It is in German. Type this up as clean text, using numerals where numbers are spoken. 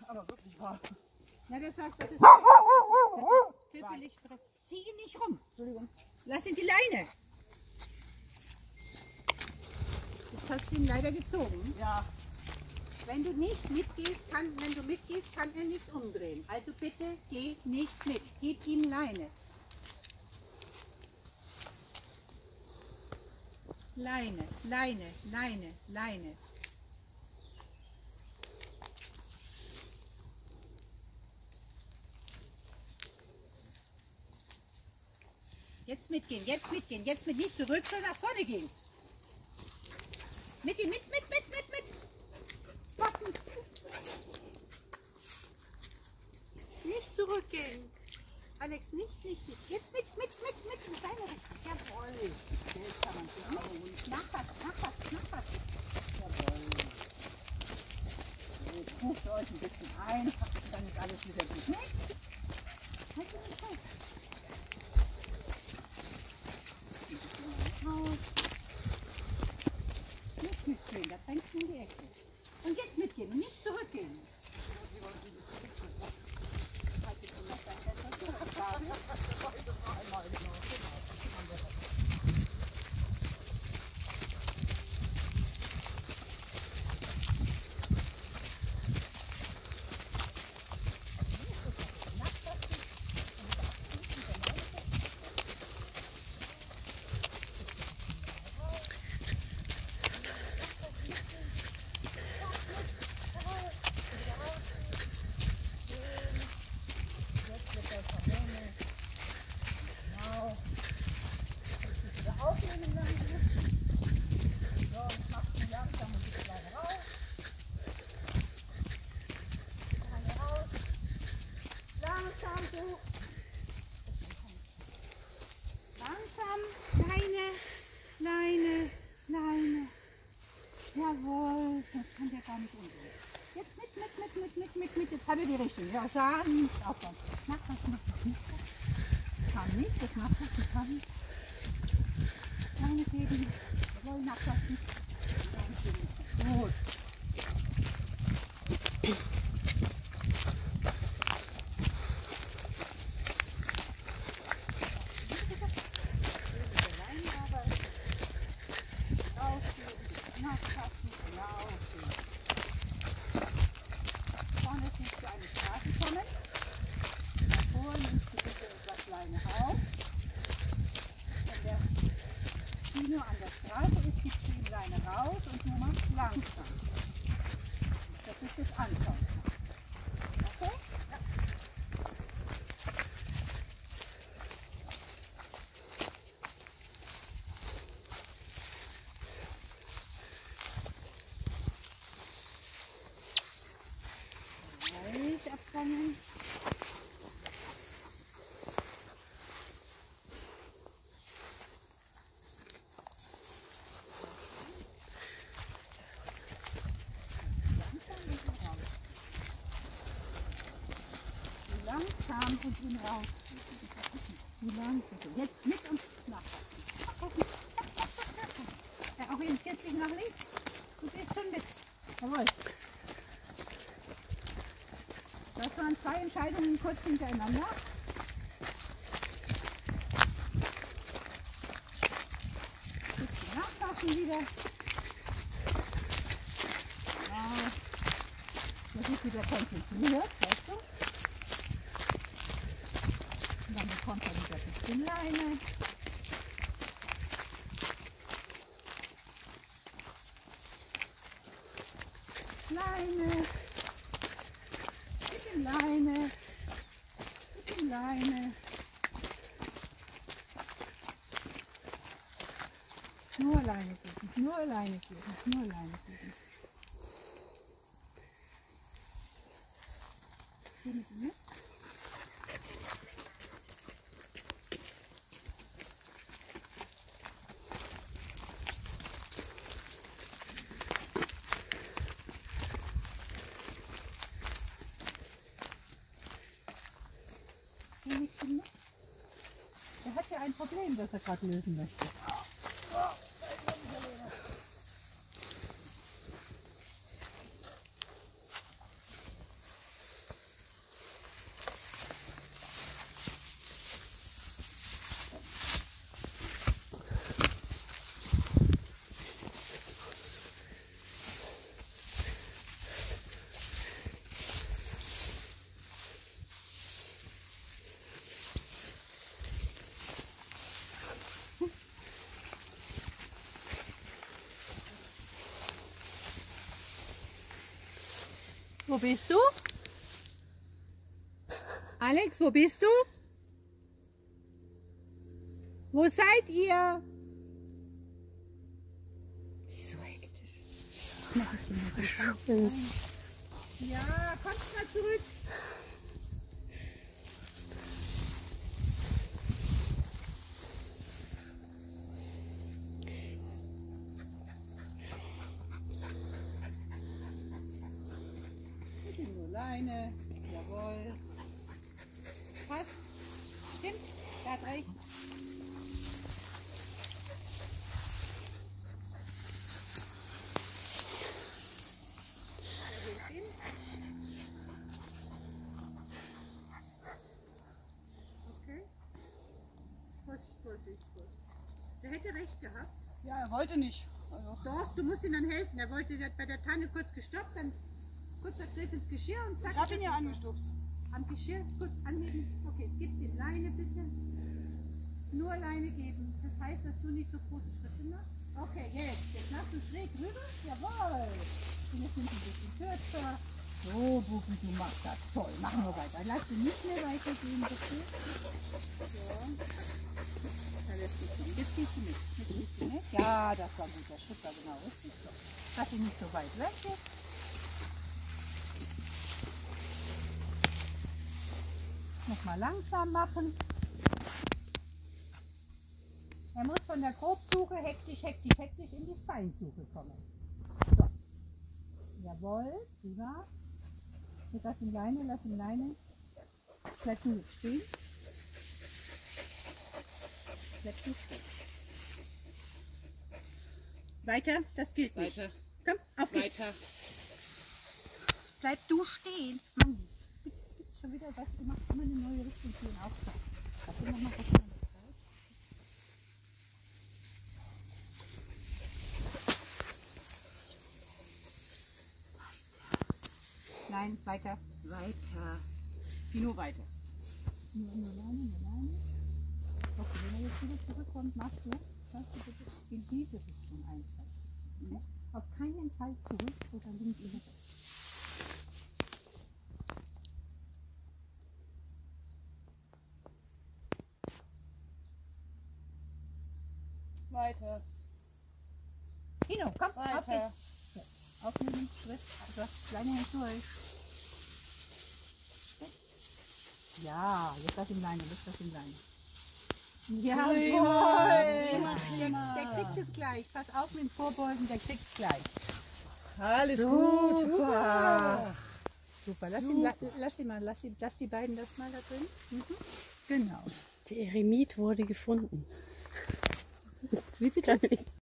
aber wirklich wahr. Na, das heißt, das ist körperlich verrückt. Zieh ihn nicht rum. Entschuldigung. Lass ihn die Leine. Jetzt hast du ihn leider gezogen. Ja. Wenn du mitgehst, kann er nicht umdrehen. Also bitte geh nicht mit. Gib ihm Leine. Leine, Leine, Leine, Leine. Jetzt mitgehen, jetzt mitgehen, jetzt mit nicht zurück, sondern nach vorne gehen. Mit ihm, mit. Warten. Nicht zurückgehen. Alex, nicht. Jetzt mit. In seine Richtung. Jawohl. Jetzt kann man sich nachfassen. Jawohl. Jetzt ruft ihr euch ein bisschen ein. Dann ist alles wieder gut. Nicht? Halt ihn nicht fest. Nicht mitgehen, da drängst du in die Ecke. Und jetzt mitgehen und nicht zurückgehen. Langsam, Leine. Jawohl, das kann der gar nicht umgehen. Jetzt mit. Jetzt hat er die Richtung. Ja, sagen, nicht aufhören. Mach das. Kann nicht, das macht das, kann. Leine geben. Jawohl, nachlassen. Gut. Vorne siehst du eine Straße kommen. Davor nimmst du bitte etwas Leine auf. Wenn der Kino an der Straße ist, gibst du die Leine raus und du machst langsam. Das ist das Anschauen. Okay? Ja. Abfangen. Langsam und ihn raus. Wie langsam. Jetzt mit und nachpassen. Er orientiert sich nach links. Du gehst schon mit. Jawohl. Das waren zwei Entscheidungen kurz hintereinander. Bisschen nachpassen wieder. Ja, das ist wieder konzentriert, weißt du? Und dann bekommt er wieder ein bisschen Leine. Leine. Nur Leine geben. Geh mit ihm mit. Er hat ja ein Problem, das er gerade lösen möchte. Wo bist du? Alex, wo bist du? Wo seid ihr? Die ist so hektisch. Ja, kommt mal zurück. Bitte nur Leine. Jawohl. Passt. Stimmt. Da hat recht. Okay. Vorsicht. Der hätte recht gehabt. Ja, er wollte nicht. Also. Doch, du musst ihm dann helfen. Er wollte, der hat bei der Tanne kurz gestoppt, dann kurzer Griff ins Geschirr und zack. Ich habe ihn ja angestupst. Am Geschirr kurz anheben. Okay, jetzt gibst ihm Leine bitte. Nur Leine geben. Das heißt, dass du nicht so große Schritte machst. Okay, jetzt machst du schräg rüber. Jawohl. Und jetzt nimmst du ein bisschen kürzer. So, Bubi, du machst das toll. Machen wir weiter. Lass ihn nicht mehr weitergehen, bitte. So. Da lässt dich schon. Jetzt gehst du mit. Jetzt gehst du mit. Ja, das war gut. Der Schritt war genau richtig. So. Lass ihn nicht so weit weg jetzt. Nochmal langsam machen. Er muss von der Grobsuche hektisch in die Feinsuche kommen. So. Jawohl, prima. Jetzt lass ihn Leine. Bleib du stehen. Weiter, das gilt nicht. Weiter. Komm, auf geht's. Weiter. Bleib du stehen. Mann, du bist schon wieder was, du machst immer eine neue Richtung für den Auftrag. Lass ihn nochmal was anderes raus. Nein, weiter. Weiter. Nur weiter. Nur Leine. Okay, wenn er jetzt wieder zurückkommt, machst du bitte in diese Richtung einzeichnen. Okay? Auf keinen Fall zurück oder links oder rechts. Weiter. Hino, komm, auf Weiter. geht's. So, aufnehmen, Schritt, das kleine Hand durch. Ja, jetzt lass ihn Leine. Jawohl! Der kriegt es gleich. Pass auf mit dem Vorbeugen, der kriegt es gleich. Alles Super. gut. Super. Super. Lass die beiden das mal da drin. Mhm. Genau. Der Eremit wurde gefunden. Wie bitte?